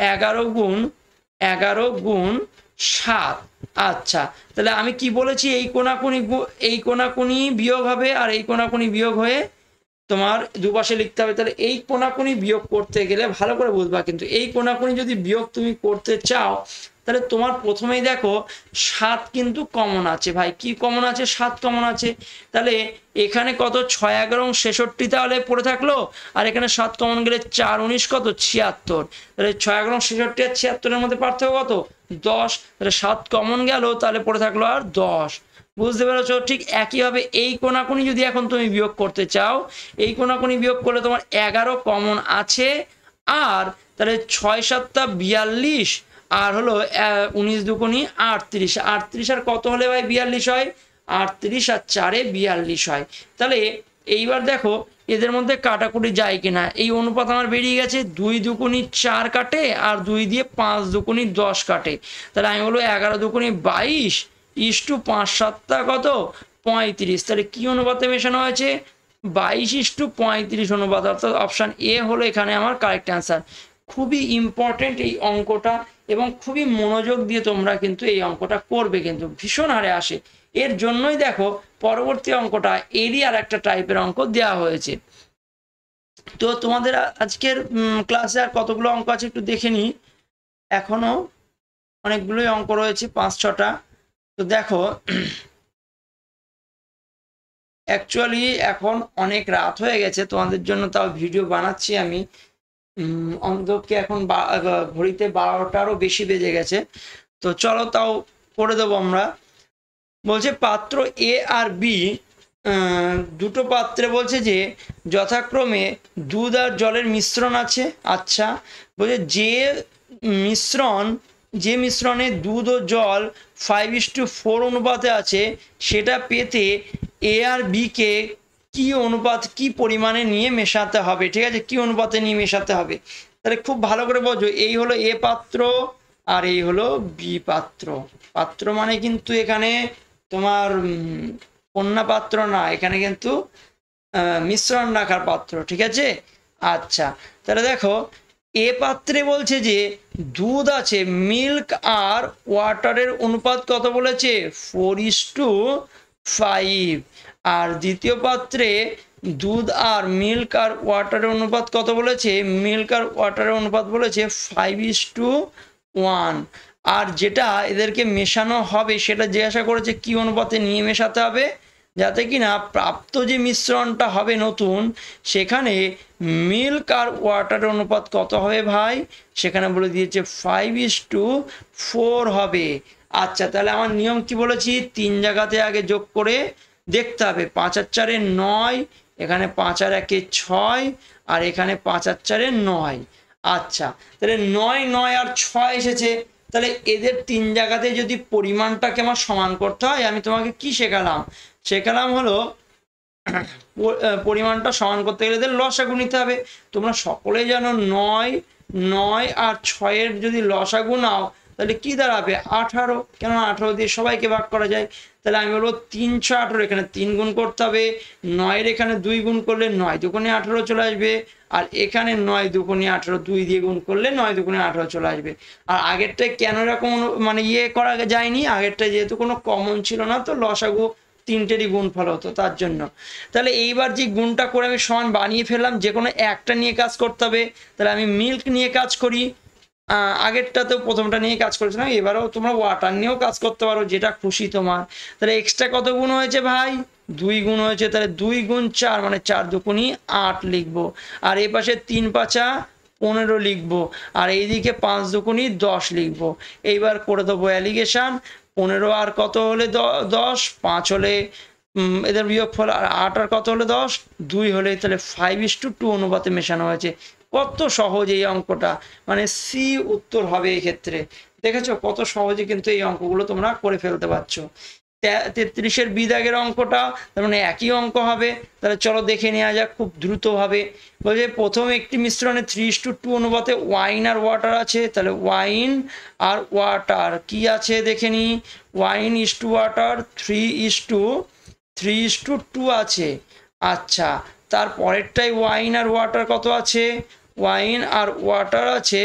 11 গুণ 7। আচ্ছা, তাহলে আমি কি বলেছি, এই কোনাকুনি বিয়োগ হবে, আর এই কোনাকুনি বিয়োগ হয়ে তোমার দুপাশে লিখতে হবে। তাহলে এই কোনাকুনি বিয়োগ করতে গেলে ভালো করে বুঝবা, কিন্তু এই কোনাকুনি যদি বিয়োগ তুমি করতে চাও তাহলে তোমার প্রথমেই দেখো 7 কিন্তু কমন আছে ভাই। কি কমন আছে? 7 কমন আছে। তাহলে এখানে কত 6 11 66 তাহলে পড়ে থাকলো, আর এখানে 7 কমন গেলে 4 19 কত 76। তাহলে 6 11 66 আর 76-এর মধ্যে পার্থক্য কত 10। তাহলে 7 কমন গেল, তাহলে পড়ে থাকলো আর 10। বুঝতে পেরেছ? ঠিক একইভাবে এই কোনাকুনি যদি এখন তুমি বিয়োগ করতে চাও, এই কোনাকুনি বিয়োগ করলে তোমার 11 কমন আছে, আর তাহলে 6 7 42, আর হলো 19 দুগুণি 38, 38 আর কত হলে ভাই 42 হয়, 38 আর 4-এ 42 হয়। তাহলে এইবার দেখো এদের মধ্যে কাটাকুটি যায় কিনা। এই অনুপাত আমার বেরিয়ে গেছে, 2 দুগুণি 4 কাটে, আর 2 দিয়ে 5 দুগুণি 10 কাটে। তাহলে আমি বলবো 11 দুগুণি 22 ইস্টু 5 7 কত 35। তাহলে কি অনুপাতে মেশানো হয়েছে 22:35 অনুপাত, অর্থাৎ অপশান এ হলো এখানে আমার কারেক্ট অ্যান্সার। খুবই ইম্পর্টেন্ট এই অঙ্কটা, এবং খুবই মনোযোগ দিয়ে তোমরা কিন্তু এই অঙ্কটা করবে, কিন্তু ভীষণ হারে আসে। এর জন্যই দেখো পরবর্তী অঙ্কটা এরই আর একটা টাইপের অঙ্ক দেওয়া হয়েছে। তো তোমাদের আজকের ক্লাসে আর কতগুলো অঙ্ক আছে একটু দেখে নিই। এখনো অনেকগুলোই অঙ্ক রয়েছে, 5-6টা। তো দেখো অ্যাকচুয়ালি এখন অনেক রাত হয়ে গেছে, তোমাদের জন্য তাও ভিডিও বানাচ্ছি আমি। অন্তকে এখন ঘড়িতে 12টারও বেশি বেজে গেছে, তো চলো তাও করে দেবো আমরা। বলছে পাত্র এ আর বি, দুটো পাত্রে বলছে যে যথাক্রমে দুধ আর জলের মিশ্রণ আছে। আচ্ছা, বলছে যে মিশ্রণে দুধ ও জল 5:4 অনুপাতে আছে, সেটা পেতে এ আর বিকে কি পরিমাণে নিয়ে মেশাতে হবে। ঠিক আছে, কি অনুপাতে নিয়ে মেশাতে হবে। তাহলে খুব ভালো করে বোঝো, এই হলো এ পাত্র আর এই হলো বি পাত্র। পাত্র মানে কিন্তু এখানে তোমার কন্যা পাত্র না, এখানে কিন্তু মিশ্রণ রাখার পাত্র। ঠিক আছে, আচ্ছা তাহলে দেখো এ পাত্রে বলছে যে দুধ আছে, মিল্ক আর ওয়াটারের অনুপাত কত বলেছে 4:5। আর দ্বিতীয় পাত্রে দুধ আর মিল্ক আর ওয়াটারের অনুপাত কত বলেছে, মিল্ক আর ওয়াটারের অনুপাত বলেছে 5:1। আর যেটা এদেরকে মেশানো হবে সেটা জিজ্ঞাসা করেছে কি অনুপাতে নিয়ে মেশাতে হবে, যাতে কিনা প্রাপ্ত যে মিশ্রণটা হবে নতুন সেখানে মিল্ক আর ওয়াটারের অনুপাত কত হবে ভাই, সেখানে বলে দিয়েছে 5:4 হবে। আচ্ছা, তাহলে আমার নিয়ম কি বলেছি, 3 জায়গাতে আগে যোগ করে দেখতে হবে। 5 আর 4 9, এখানে 5 আর 1 6, আর এখানে 5 আর 4 9। আচ্ছা, তাহলে 9 9 আর 6 এসেছে। তাহলে এদের 3 জায়গাতে যদি পরিমাণটাকে আমার সমান করতে হয়, আমি তোমাকে কি শেখালাম হলো পরিমাণটা সমান করতে গেলে এদের লসাগু নিতে হবে। তোমরা সকলেই জানো 9 9 আর 6-এর যদি লসাগু নাও তাহলে কি দাঁড়াবে 18, কেন 18 দিয়ে সবাইকে ভাগ করা যায়। তাহলে আমি বলবো 318, এখানে 3 গুণ করতে হবে, 9-এর এখানে 2 গুণ করলে 9 দুগুণে 18 চলে আসবে, আর এখানে 9 দুগুণে 18 2 দিয়ে গুণ করলে 9 দুগুণে 18 চলে আসবে। আর আগেরটায় কেন এরকম মানে করা যায়নি, আগেরটায় যেহেতু কোনো কমন ছিল না তো লসাগু 3টেরই গুণফল হতো তার জন্য। তাহলে এইবার যে গুণটা করে আমি সমান বানিয়ে ফেললাম, যে কোনো একটা নিয়ে কাজ করতে হবে। তাহলে আমি মিল্ক নিয়ে কাজ করি, আগেরটাতেও প্রথমটা নিয়ে কাজ করেছিলাম, এবারেও তোমরা ওয়াটার নিয়েও কাজ করতে পারো, যেটা খুশি তোমার। তাহলে এক্সট্রা কত গুণ হয়েছে ভাই, 2 গুণ হয়েছে। তাহলে 2 গুণ 4 মানে 4 দুগুণী 8 লিখবো, আর এই পাশে 3 5 15 লিখবো, আর এইদিকে 5 দুগুণী 10 লিখবো। এইবার করে দেবো অ্যালিগেশন, 15 আর কত হলে 10, 5 হলে এদের বিয়োগফল, আর 8 আর কত হলে 10, 2 হলে, তাহলে 5:2 অনুপাতে মেশানো হয়েছে। কত সহজ এই অঙ্কটা, মানে সি উত্তর হবে এই ক্ষেত্রে। দেখেছো কত সহজে কিন্তু এই অঙ্কগুলো তোমরা করে ফেলতে পারছো। 33-এর বিদাগের অঙ্কটা তার মানে একই অঙ্ক হবে। তাহলে চলো দেখে নেওয়া যাক খুব দ্রুতভাবে। বলছে প্রথম একটি মিশ্রণে 3:2 অনুপাতে ওয়াইন আর ওয়াটার আছে। তাহলে ওয়াইন আর ওয়াটার কি আছে দেখে নি, ওয়াইন ইস টু ওয়াটার 3:2 আছে। আচ্ছা, তারপরেরটাই ওয়াইন আর ওয়াটার কত আছে, ওয়াইন আর ওয়াটার আছে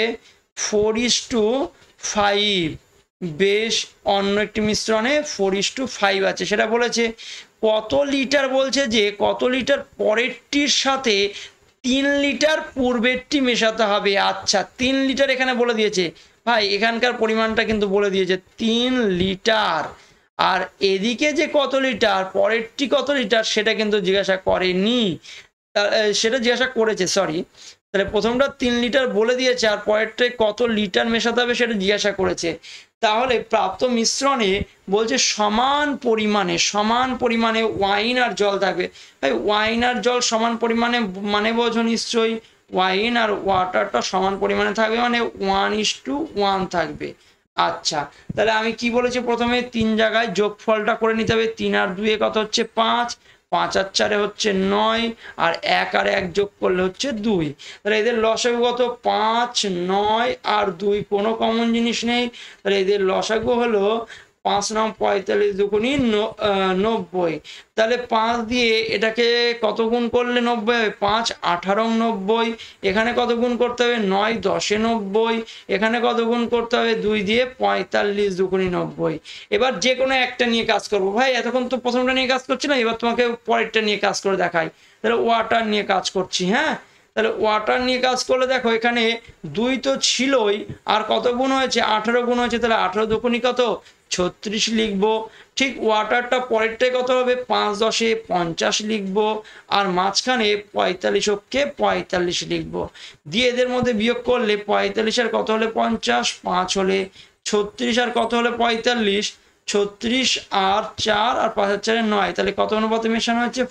4:5। বেশ, অন্য একটি মিশ্রণে 4:5 আছে সেটা বলেছে। কত লিটার বলছে, যে কত লিটার পরেরটির সাথে 3 লিটার পূর্বেরটি মেশাতে হবে। আচ্ছা, 3 লিটার এখানে বলে দিয়েছে ভাই, এখানকার পরিমাণটা কিন্তু বলে দিয়েছে 3 লিটার। আর এদিকে যে কত লিটার পরেরটি কত লিটার সেটা কিন্তু জিজ্ঞাসা করেনি, সেটা জিজ্ঞাসা করেছে সরি। তাহলে প্রথমটা 3 লিটার বলে দিয়েছে, আর পরেরটায় কত লিটার মেশাতে হবে সেটা জিজ্ঞাসা করেছে। তাহলে প্রাপ্ত মিশ্রণে বলছে সমান পরিমাণে ওয়াইন আর জল থাকবে। ভাই ওয়াইন আর জল সমান পরিমাণে মানে বোঝো নিশ্চয়ই, ওয়াইন আর ওয়াটারটা সমান পরিমাণে থাকবে মানে 1:1 থাকবে। আচ্ছা, তাহলে আমি কি বলেছি, প্রথমে 3 জায়গায় যোগফলটা করে নিতে হবে। 3 আর 2 কত হচ্ছে 5, 5 আর 4 হচ্ছে 9, আর 1 আর 1 যোগ করলে হচ্ছে 2। তাহলে এদের লসাগু কত, 5 9 আর 2, কোনো কমন জিনিস নেই। তাহলে এদের লসাগু হলো 5 9 45 দুগুণী 90। তাহলে 5 দিয়ে এটাকে কত গুণ করলে 90 হবে, 5 18 90। এখানে কত গুণ করতে হবে, 9 10 90। এখানে কত গুণ করতে হবে, 2 দিয়ে 45 দুগুণী 90। এবার যে কোনো একটা নিয়ে কাজ করবো। ভাই এতক্ষণ তো প্রথমটা নিয়ে কাজ করছি না, এবার তোমাকে পরেরটা নিয়ে কাজ করে দেখাই। তাহলে ওয়াটার নিয়ে কাজ করছি। হ্যাঁ, তাহলে ওয়াটার নিয়ে কাজ করলে দেখো এখানে 2 তো ছিলই, আর কত গুণ হয়েছে, 18 গুণ হয়েছে। তাহলে 18 দুগুণী কত, 36 লিখবো। ঠিক ওয়াটারটা পরেরটাই কত হবে, 5 10 50 লিখবো, আর মাঝখানে 45 অক্ষে 45 লিখবো। দিয়ে এদের মধ্যে বিয়োগ করলে 45 আর কত হলে 50, 5 হলে 36, আর কত হলে 45, 36 আর 4 আর 5 আর 4 9। তাহলে কত অনুপাতে মেশানো হয়েছে,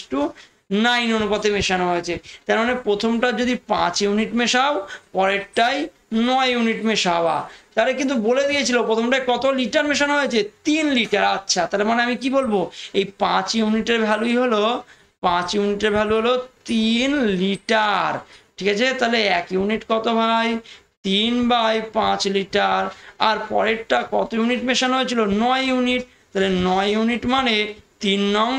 5:9 অনুপাতে মেশানো হয়েছে। তার মানে প্রথমটা যদি 5 ইউনিট মেশাও, পরেরটাই 9 ইউনিট মেশাবা। তাহলে কিন্তু বলে দিয়েছিল প্রথমটায় কত লিটার মেশানো হয়েছে, 3 লিটার। আচ্ছা, তাহলে মানে আমি কি বলবো, এই 5 ইউনিটের ভ্যালুই হলো 3 লিটার। ঠিক আছে, তাহলে 1 ইউনিট কত ভাই, 3/5 লিটার। আর পরেরটা কত ইউনিট মেশানো হয়েছিল, 9 ইউনিট। তাহলে 9 ইউনিট মানে 3 9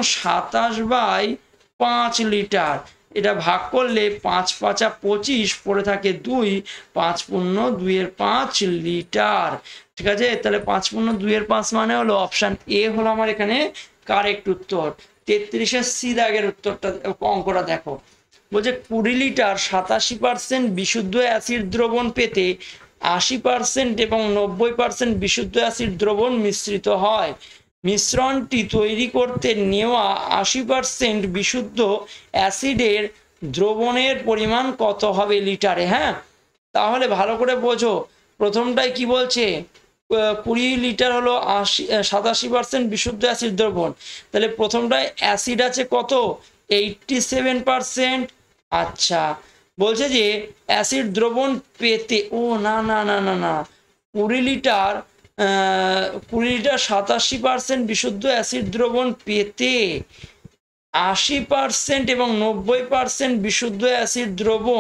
27/5 লিটার। এটা ভাগ করলে 5 5 25 পড়ে থাকে 2, 5 পূর্ণ 2 এর 5 লিটার। ঠিক আছে, তাহলে 5 পূর্ণ 2 এর 5 মানে হলো অপশন এ হলো আমার এখানে কারেক্ট উত্তর। 33-এর সি দাগের উত্তরটা অঙ্কটা দেখো। বলছে 20 লিটার 87% বিশুদ্ধ অ্যাসিড দ্রবণ পেতে 80% এবং 90% বিশুদ্ধ অ্যাসিড দ্রবণ মিশ্রিত হয়। মিশ্রণটি তৈরি করতে নেওয়া 80% বিশুদ্ধ অ্যাসিডের দ্রবণের পরিমাণ কত হবে লিটারে? হ্যাঁ, তাহলে ভালো করে বোঝো। প্রথমটাই কি বলছে, 20 লিটার হলো 87% বিশুদ্ধ অ্যাসিড দ্রবণ। তাহলে প্রথমটায় অ্যাসিড আছে কত? 87%। আচ্ছা, বলছে যে অ্যাসিড দ্রবণ পেতে, ও না না না না না, 20 লিটার 87% বিশুদ্ধ অ্যাসিড দ্রবণ পেতে 80% এবং 90% বিশুদ্ধ অ্যাসিড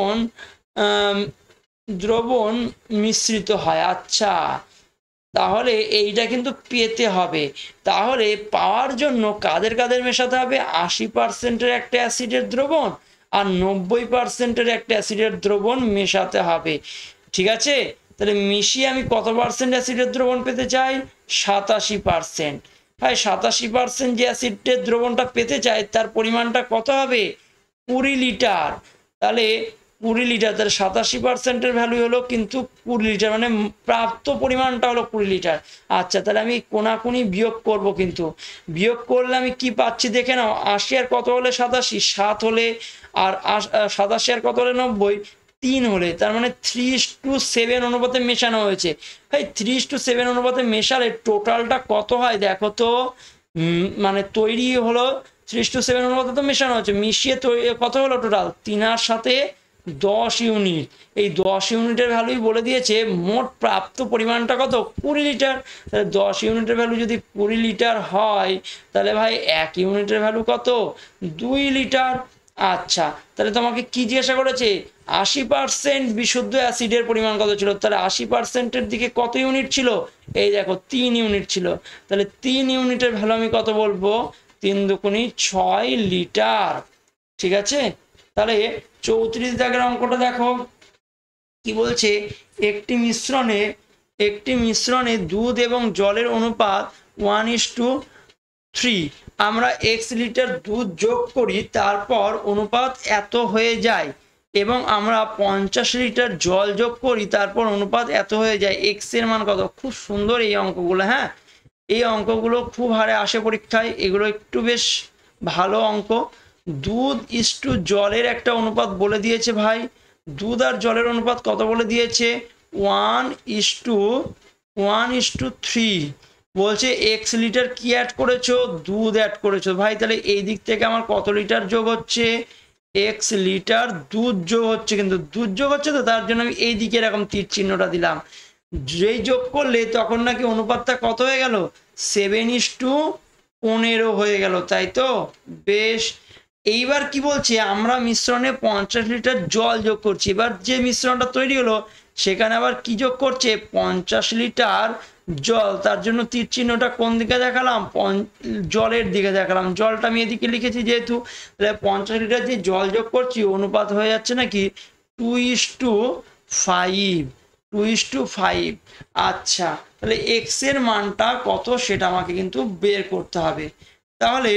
দ্রবণ মিশ্রিত হয়। আচ্ছা, তাহলে এইটা কিন্তু পেতে হবে। তাহলে পাওয়ার জন্য কাদের কাদের মেশাতে হবে? 80%-এর একটা অ্যাসিডের দ্রবণ আর 90%-এর একটা অ্যাসিডের দ্রবণ মেশাতে হবে। ঠিক আছে, তাহলে মিশিয়ে আমি কত পার্সেন্ট অ্যাসিডের দ্রবণ পেতে চাই? 87%। ভাই 87% যে অ্যাসিডের দ্রবণটা পেতে চাই তার পরিমাণটা কত হবে? 20 লিটার। তাহলে 20 লিটার, তাহলে 87%-এর ভ্যালু হলো কিন্তু 20 লিটার, মানে প্রাপ্ত পরিমাণটা হলো 20 লিটার। আচ্ছা, তাহলে আমি কোনাকুনি বিয়োগ করব, কিন্তু বিয়োগ করলে আমি কি পাচ্ছি দেখে নাও। 80 আর কত হলে 87? 7 হলে, আর 87 আর কত হলে 90? 3 হলে, তার মানে 3:7 অনুপাতে মেশানো হয়েছে। ভাই 3:7 অনুপাতে মেশালে টোটালটা কত হয় দেখো তো। মানে তৈরি হলো 3:7 অনুপাতে তো মেশানো হচ্ছে, মিশিয়ে কত হলো টোটাল? 3 আর 7 10 ইউনিট। এই 10 ইউনিটের ভ্যালুই বলে দিয়েছে মোট প্রাপ্ত পরিমাণটা কত? 20 লিটার। তাহলে 10 ইউনিটের ভ্যালু যদি 20 লিটার হয়, তাহলে ভাই 1 ইউনিটের ভ্যালু কত? 2 লিটার। আচ্ছা, তাহলে তোমাকে কি জিজ্ঞাসা করেছে? 80% বিশুদ্ধ অ্যাসিডের পরিমাণ কত ছিল? তাহলে 80%-এর দিকে কত ইউনিট ছিল? এই দেখো 3 ইউনিট ছিল। তাহলে 3 ইউনিটের ভ্যালু আমি কত বলবো? 3 দুগুণি 6 লিটার। ঠিক আছে, তাহলে 34 দাগের অঙ্কটা দেখো কি বলছে। একটি মিশ্রণে দুধ এবং জলের অনুপাত 1:3। আমরা x লিটার দুধ যোগ করি, তারপর অনুপাত এত হয়ে যায়, এবং আমরা 50 লিটার জল যোগ করি, তারপর অনুপাত এত হয়ে যায়। x এর মান কত? খুব সুন্দর এই অঙ্কগুলো। হ্যাঁ, এই অঙ্কগুলো খুব হারে আসে পরীক্ষায়, এগুলো একটু বেশ ভালো অঙ্ক। দুধ ইস্টু জলের একটা অনুপাত বলে দিয়েছে ভাই। দুধ আর জলের অনুপাত কত বলে দিয়েছে? 1:3 বলছে। x লিটার কি অ্যাড করেছো? দুধ অ্যাড করেছো ভাই। তাহলে এই দিক থেকে আমার কত লিটার যোগ হচ্ছে? x লিটার দুধ যোগ হচ্ছে, কিন্তু দুধ যোগ হচ্ছে তো, তার জন্য আমি এই দিকে এরকম তীর চিহ্নটা দিলাম। যেই যোগ করলে তখন নাকি অনুপাতটা কত হয়ে গেল? 7:15 হয়ে গেল, তাই তো? বেশ, এইবার কি বলছে? আমরা মিশ্রণে 50 লিটার জল যোগ করছি। এবার যে মিশ্রণটা তৈরি হলো সেখানে আবার কি যোগ করছে? 50 লিটার জল। তার জন্য তীর চিহ্নটা কোন দিকে দেখালাম? জলের দিকে দেখালাম। জলটা আমি এদিকে লিখেছি যেহেতু, তাহলে 50 লিটার যে জল যোগ করছি অনুপাত হয়ে যাচ্ছে নাকি 2:5। 2:5। আচ্ছা, তাহলে x এর মানটা কত সেটা আমাকে কিন্তু বের করতে হবে। তাহলে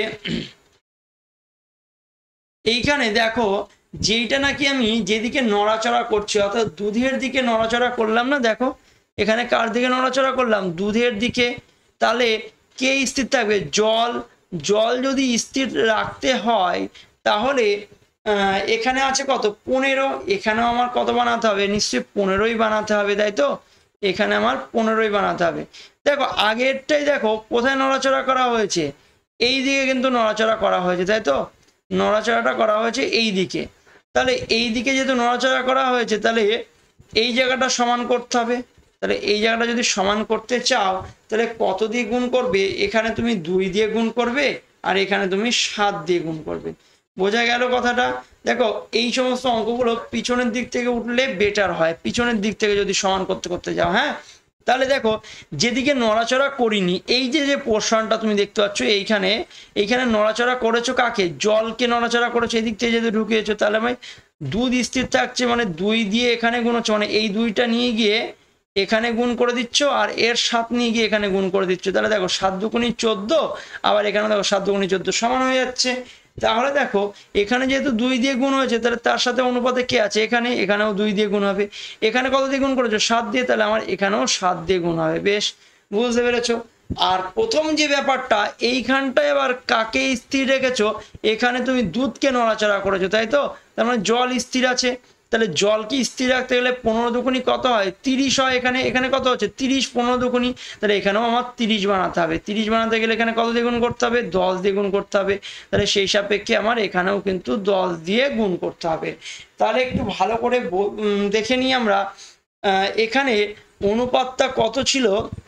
এইখানে দেখো, যেইটা নাকি আমি যেদিকে নড়াচড়া করছি, অর্থাৎ দুধের দিকে নড়াচড়া করলাম না, দেখো এখানে কার দিকে নড়াচড়া করলাম? দুধের দিকে। তাহলে কে স্থির থাকবে? জল। জল যদি স্থির রাখতে হয় তাহলে এখানে আছে কত? 15। এখানেও আমার কত বানাতে হবে? নিশ্চয়ই 15ই বানাতে হবে, তাই তো? এখানে আমার 15ই বানাতে হবে। দেখো আগেরটাই দেখো কোথায় নড়াচড়া করা হয়েছে? এই দিকে কিন্তু নড়াচড়া করা হয়েছে, তাই তো? নড়াচড়াটা করা হয়েছে এই দিকে। তাহলে এই দিকে যেহেতু নড়াচড়া করা হয়েছে, তাহলে এই জায়গাটা সমান করতে হবে। তাহলে এই জায়গাটা যদি সমান করতে চাও, তাহলে কত দিয়ে গুণ করবে? এখানে তুমি 2 দিয়ে গুণ করবে, আর এখানে তুমি 7 দিয়ে গুণ করবে। বোঝা গেল কথাটা? দেখো এই সমস্ত অঙ্কগুলো পিছনের দিক থেকে উঠলে বেটার হয়, পিছনের দিক থেকে যদি সমান করতে করতে যাও। হ্যাঁ, তাহলে দেখো যেদিকে নড়াচড়া করিনি, এই যে পোর্শনটা তুমি দেখতে পাচ্ছ, এইখানে নড়াচড়া করেছো কাকে? জলকে নড়াচড়া করেছো এদিক থেকে যেহেতু ঢুকিয়েছো। তাহলে ভাই দুধ স্থির থাকছে, মানে 2 দিয়ে এখানে গুণ হচ্ছে, মানে এই 2টা নিয়ে গিয়ে এখানে গুণ করে দিচ্ছ, আর এর 7 নিয়ে গিয়ে এখানে গুণ করে দিচ্ছ। তাহলে দেখো 7 দুগুণি 14, আবার এখানে দেখো 7 দুগুণি 14 সমান হয়ে যাচ্ছে। তাহলে দেখো এখানে যেহেতু 2 দিয়ে গুণ হয়েছে, তাহলে তার সাথে অনুপাতে কে আছে? এখানেও 2 দিয়ে গুণ হবে। এখানে কত দিয়ে গুণ করেছো? 7 দিয়ে। তাহলে আমার এখানেও 7 দিয়ে গুণ হবে। বেশ, বুঝতে পেরেছো? আর প্রথম যে ব্যাপারটা এইখানটায় আবার কাকে স্থির রেখেছো, এখানে তুমি দুধকে নড়াচড়া করেছো, তাই তো? তার মানে জল স্থির আছে। তাহলে জলকে স্থির রাখতে গেলে 15 দুগুণী কত হয়? 30 হয়। এখানে এখানে কত হচ্ছে? 30, 15 দুগুণী, তাহলে এখানেও আমার 30 বানাতে হবে। 30 বানাতে গেলে এখানে কত দিয়ে গুণ করতে হবে? 10 দিয়ে গুণ করতে হবে। তাহলে সেই সাপেক্ষে আমার এখানেও কিন্তু 10 দিয়ে গুণ করতে হবে। তাহলে একটু ভালো করে দেখে নিই আমরা, এখানে অনুপাতটা কত ছিল?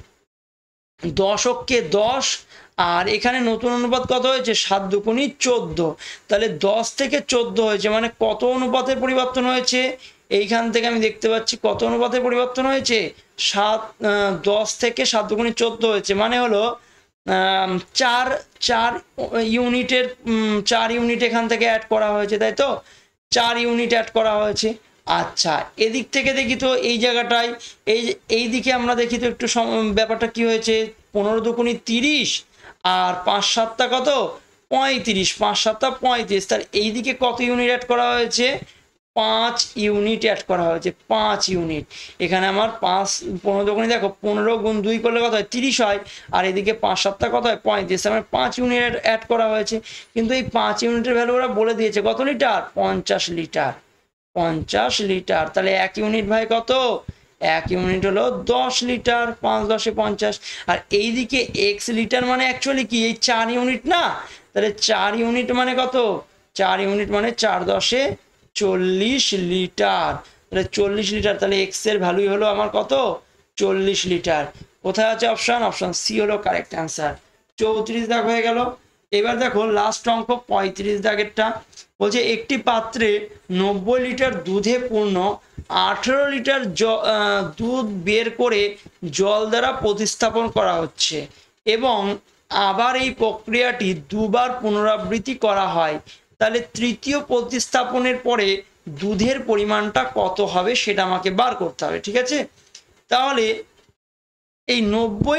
10 10, আর এখানে নতুন অনুপাত কত হয়েছে? 7 দুগুণী 14। তাহলে 10 থেকে 14 হয়েছে, মানে কত অনুপাতের পরিবর্তন হয়েছে? এইখান থেকে আমি দেখতে পাচ্ছি কত অনুপাতের পরিবর্তন হয়েছে? 10 থেকে 7 দুগুণী 14 হয়েছে, মানে হলো 4 ইউনিটের 4 ইউনিট এখান থেকে অ্যাড করা হয়েছে, তাই তো? 4 ইউনিট অ্যাড করা হয়েছে। আচ্ছা, এদিক থেকে দেখি তো, এই জায়গাটায় এই দিকে আমরা দেখি তো একটু ব্যাপারটা কি হয়েছে? 15 দুগুণী 30, আর 5 7 কত? 35, 5 7 35। তাহলে এইদিকে কত ইউনিট অ্যাড করা হয়েছে? 5 ইউনিট অ্যাড করা হয়েছে, 5 ইউনিট। এখানে আমার 15 দুগুণী দেখো, 15 গুণ 2 করলে কত হয়? 30 হয়। আর এদিকে 5 7 কত হয়? 35। আমার 5 ইউনিট অ্যাড করা হয়েছে। কিন্তু এই 5 ইউনিটের ভ্যালু ওরা বলে দিয়েছে কত লিটার? 50 লিটার। 50 লিটার। তাহলে 1 ইউনিট ভাই কত? 1 ইউনিট হলো 10 লিটার। 5 10 50। আর এইদিকে এক্স লিটার মানে অ্যাকচুয়ালি কি? এই 4 ইউনিট না? তাহলে 4 ইউনিট মানে কত? 4 ইউনিট মানে 4 10 40 লিটার। তাহলে 40 লিটার। তাহলে এক্স এর ভ্যালু হলো আমার কত? 40 লিটার। কোথায় আছে অপশন? অপশন সি হলো কারেক্ট অ্যান্সার। 34 দাগ হয়ে গেল। এবার দেখো লাস্ট অঙ্ক 35 দাগেরটা। বলছে একটি পাত্রে 90 লিটার দুধে পূর্ণ 18 লিটার দুধ বের করে জল দ্বারা প্রতিস্থাপন করা হচ্ছে এবং আবার এই প্রক্রিয়াটি দুবার পুনরাবৃত্তি করা হয়। তাহলে তৃতীয় প্রতিস্থাপনের পরে দুধের পরিমাণটা কত হবে সেটা আমাকে বার করতে হবে, ঠিক আছে? তাহলে এই 90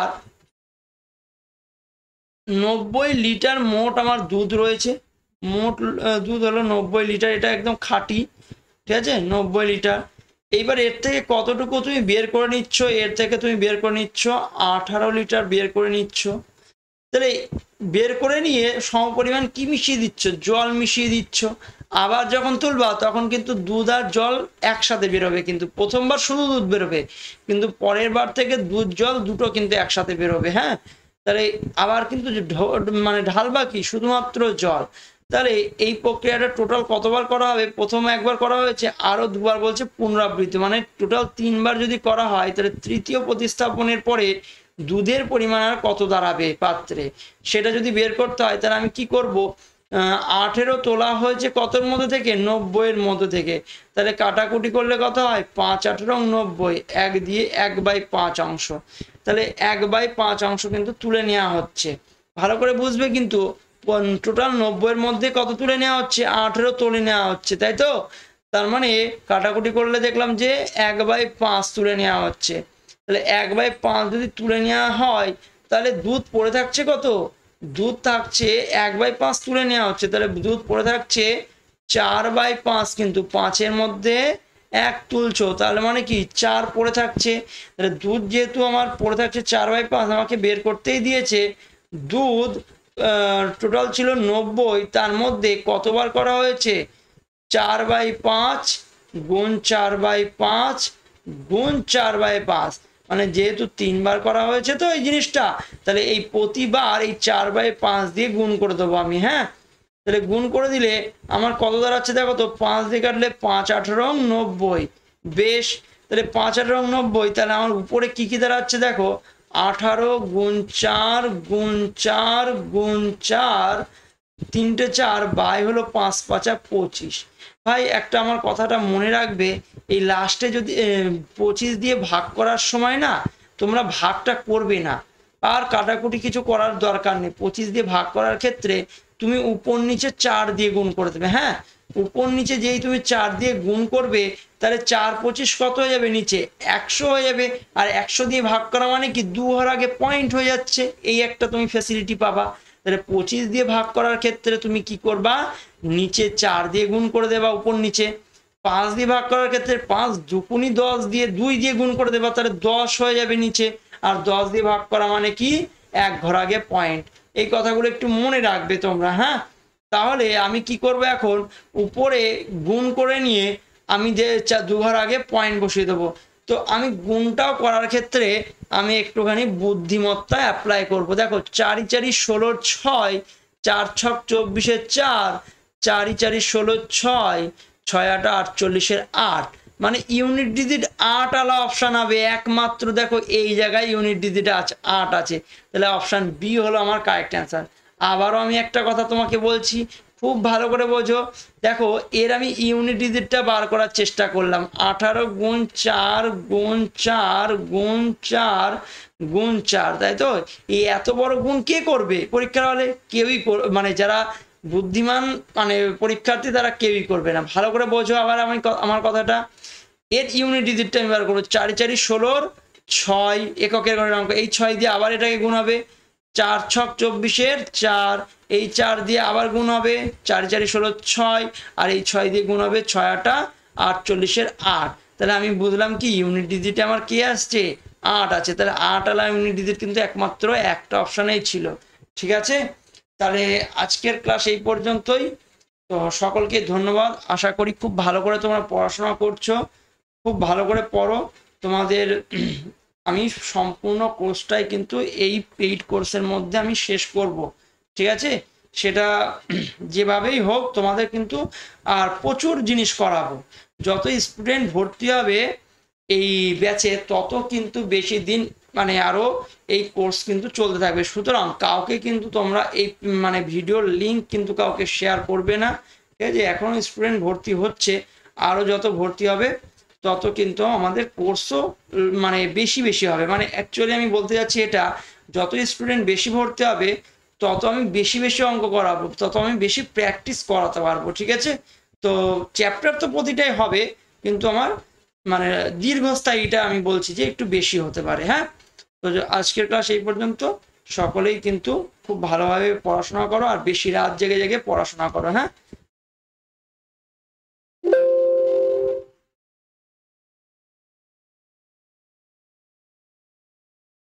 লিটার মোট আমার দুধ রয়েছে। মোট দুধ হলো 90 লিটার, এটা একদম খাঁটি, ঠিক আছে? 90 লিটার। এইবার এর থেকে কতটুকু তুমি বের করে নিচ্ছ? এর থেকে তুমি বের করে নিচ্ছ 18 লিটার বের করে নিচ্ছ। তাহলে বের করে নিয়ে সমপরিমাণ কি মিশিয়ে দিচ্ছ? জল মিশিয়ে দিচ্ছ। আবার যখন তুলবা তখন কিন্তু দুধ আর জল একসাথে বেরোবে, কিন্তু প্রথমবার শুধু দুধ বেরোবে, কিন্তু পরের বার থেকে দুধ জল দুটো কিন্তু একসাথে বেরোবে। হ্যাঁ, তাহলে আবার কিন্তু মানে ঢালবা কি? শুধুমাত্র জল। তাহলে এই প্রক্রিয়াটা টোটাল কতবার করা হবে? প্রথমে একবার করা হয়েছে, আরো দুবার বলছে পুনরাবৃত্তি, মানে টোটাল 3 বার যদি করা হয় তাহলে তৃতীয় প্রতিস্থাপনের পরে দুধের পরিমাণ আর কত দাঁড়াবে পাত্রে, সেটা যদি বের করতে হয় তাহলে আমি কি করব? 18 তোলা হয়েছে কতর মধ্যে থেকে? 90 এর মধ্যে থেকে। তাহলে কাটাকুটি করলে কত হয়? 5 18 90, 1 দিয়ে 1/5 অংশ। তাহলে 1/5 অংশ কিন্তু তুলে নেওয়া হচ্ছে। ভালো করে বুঝবে কিন্তু, টোটাল 90 এর মধ্যে কত তুলে নেওয়া হচ্ছে? 18 তুলে নেওয়া হচ্ছে, তাই তো? তার মানে কাটাকুটি করলে দেখলাম যে 1/5 তুলে নেওয়া হচ্ছে। তাহলে 1/5 যদি তুলে নেওয়া হয় তাহলে দুধ পড়ে থাকছে কত? দুধ থাকছে 1/5 তুলে নেওয়া হচ্ছে, তাহলে দুধ পড়ে থাকছে 4/5, কিন্তু 5-এর মধ্যে 1 তুলছো, তাহলে মানে কি 4 পড়ে থাকছে। তাহলে দুধ যেহেতু আমার পড়ে থাকছে 4/5, আমাকে বের করতেই দিয়েছে দুধ টোটাল ছিল 90, তার মধ্যে কতবার করা হয়েছে? 4/5 গুণ 4/5 গুণ 4/5, মানে যেহেতু 3 বার করা হয়েছে তো এই জিনিসটা, তাহলে এই প্রতিবার এই 4/5 দিয়ে গুণ করে দেবো আমি। হ্যাঁ, তাহলে গুণ করে দিলে আমার কত দাঁড়াচ্ছে দেখো তো? 5 দিয়ে কাটলে 5 18 90। বেশ, তাহলে 5 18 90, তাহলে আমার উপরে কি কি দাঁড়াচ্ছে দেখো? 18 গুণ 4 গুণ 4 গুণ 4, 3টে 4 বাই হলো 5 5 25। ভাই একটা আমার কথাটা মনে রাখবে, এই লাস্টে যদি 25 দিয়ে ভাগ করার সময় না তোমরা ভাগটা করবে না, আর কাটাকুটি কিছু করার দরকার নেই। 25 দিয়ে ভাগ করার ক্ষেত্রে তুমি উপর নিচে 4 দিয়ে গুণ করে দেবে। হ্যাঁ, উপর নিচে যেই তুমি 4 দিয়ে গুণ করবে তাহলে 4 25 কত হয়ে যাবে? নিচে 100 হয়ে যাবে। আর 100 দিয়ে ভাগ করা মানে কি 2 হওয়ার আগে পয়েন্ট হয়ে যাচ্ছে, এই একটা তুমি ফ্যাসিলিটি পাবা। তাহলে 25 দিয়ে ভাগ করার ক্ষেত্রে তুমি কি করবা? নিচে 4 দিয়ে গুণ করে দেবা উপর নিচে। 5 দিয়ে ভাগ করার ক্ষেত্রে 5 দুগুণী 10 দিয়ে 2 দিয়ে গুণ করে দেবা, তাহলে 10 হয়ে যাবে নিচে। আর 10 দিয়ে ভাগ করা মানে কি 1 ঘর আগে পয়েন্ট। এই কথাগুলো একটু মনে রাখবে তোমরা, হ্যাঁ। তাহলে আমি কি করব, এখন উপরে গুণ করে নিয়ে আমি যে 2 ঘর আগে পয়েন্ট বসিয়ে দেবো। তো আমি গুণটাও করার ক্ষেত্রে আমি একটুখানি বুদ্ধিমত্তা অ্যাপ্লাই করব। দেখো 4 × 4 = 16, 6 4 × 6 = 24, 4 4 × 4 = 16, 6 6 × 8 = 48, 8 মানে ইউনিট ডিজিট 8 আলা অপশান হবে একমাত্র। দেখো এই জায়গায় ইউনিট ডিজিট আছে 8 আছে, তাহলে অপশান বি হলো আমার কারেক্ট অ্যান্সার। আবারও আমি একটা কথা তোমাকে বলছি, খুব ভালো করে বোঝো। দেখো এর আমি ইউনিট ডিজিটটা বার করার চেষ্টা করলাম, 18 × 4 × 4 × 4 × 4, তাই তো? এই এত বড় গুণ কে করবে পরীক্ষার হলে? কেউই মানে যারা বুদ্ধিমান মানে পরীক্ষার্থী তারা কেউই করবে না। ভালো করে বোঝো আবার আমি আমার কথাটা। এর ইউনিট ডিজিটটা আমি বার করবো, 4 × 4 = 16, 6 এককের ঘরের অঙ্ক, এই 6 দিয়ে আবার এটাকে গুণ হবে, 4 × 6 = 24, 4 এই 4 দিয়ে আবার গুণ হবে, 4 × 4 = 16, 6 আর এই 6 দিয়ে গুণ হবে, 6 × 8 = 48, 8। তাহলে আমি বুঝলাম কি ইউনিট ডিজিটে আমার কি আসছে 8 আছে। তাহলে 8 আলা ইউনিট ডিজিট কিন্তু একমাত্র একটা অপশানেই ছিল। ঠিক আছে, তাহলে আজকের ক্লাস এই পর্যন্তই। তো সকলকে ধন্যবাদ। আশা করি খুব ভালো করে তোমরা পড়াশোনা করছো, খুব ভালো করে পড়ো। তোমাদের আমি সম্পূর্ণ কোর্সটাই কিন্তু এই পেইড কোর্সের মধ্যে আমি শেষ করব, ঠিক আছে? সেটা যেভাবেই হোক তোমাদের কিন্তু আর প্রচুর জিনিস করাবো। যত স্টুডেন্ট ভর্তি হবে এই ব্যাচে তত কিন্তু বেশি দিন মানে আরও এই কোর্স কিন্তু চলতে থাকবে। সুতরাং কাউকে কিন্তু তোমরা এই মানে ভিডিওর লিঙ্ক কিন্তু কাউকে শেয়ার করবে না, ঠিক আছে? এখনও স্টুডেন্ট ভর্তি হচ্ছে, আরও যত ভর্তি হবে তত কিন্তু আমাদের কোর্সও মানে বেশি হবে। মানে অ্যাকচুয়ালি আমি বলতে যাচ্ছি এটা, যত স্টুডেন্ট বেশি ভর্তি হবে তত আমি বেশি অঙ্ক করাবো, তত আমি বেশি প্র্যাকটিস করাতে পারবো, ঠিক আছে? তো চ্যাপ্টার তো প্রতিটাই হবে, কিন্তু আমার মানে দীর্ঘস্থায়ীটা আমি বলছি যে একটু বেশি হতে পারে, হ্যাঁ। তো আজকের ক্লাস এই পর্যন্ত। সকলেই কিন্তু খুব ভালোভাবে পড়াশোনা করো আর বেশি রাত জেগে পড়াশোনা করো, হ্যাঁ।